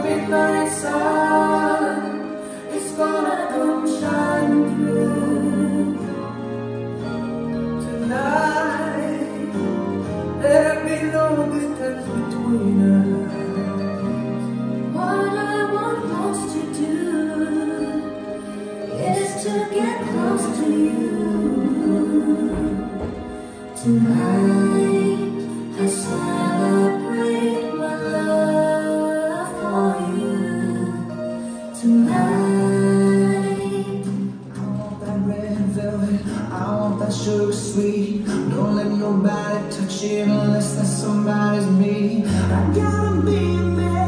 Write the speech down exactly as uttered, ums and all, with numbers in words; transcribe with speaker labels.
Speaker 1: midnight sun is gonna come shining through. Tonight, there'll be no distance between us. What I want most to do is to get close to you. Tonight, I celebrate my love for you. Tonight,
Speaker 2: I want that red velvet, I want that sugar sweet. Don't let nobody touch it unless that somebody's me. I gotta be a man.